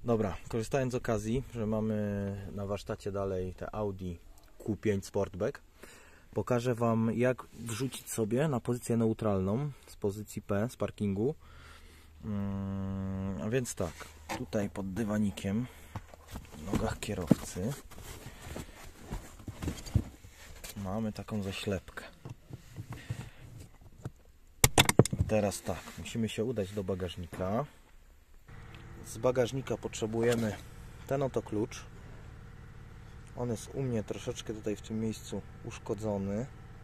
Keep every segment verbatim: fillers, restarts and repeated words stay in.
Dobra, korzystając z okazji, że mamy na warsztacie dalej te Audi Q pięć Sportback, pokażę Wam, jak wrzucić sobie na pozycję neutralną z pozycji P, z parkingu. Hmm, a więc tak, tutaj pod dywanikiem, w nogach kierowcy, mamy taką zaślepkę. Teraz tak, musimy się udać do bagażnika. Z bagażnika potrzebujemy ten oto klucz. On jest u mnie troszeczkę tutaj w tym miejscu uszkodzony.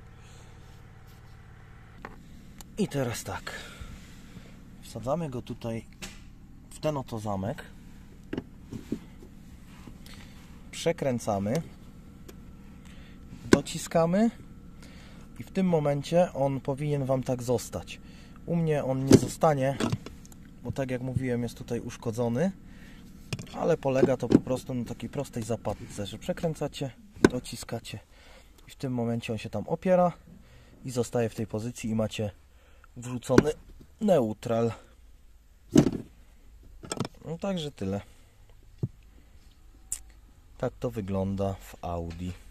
I teraz tak, wsadzamy go tutaj w ten oto zamek. Przekręcamy, dociskamy i w tym momencie on powinien Wam tak zostać. U mnie on nie zostanie, bo tak jak mówiłem, jest tutaj uszkodzony, ale polega to po prostu na takiej prostej zapadce, że przekręcacie, dociskacie i w tym momencie on się tam opiera i zostaje w tej pozycji i macie wrzucony neutral. No także tyle. Tak to wygląda w Audi.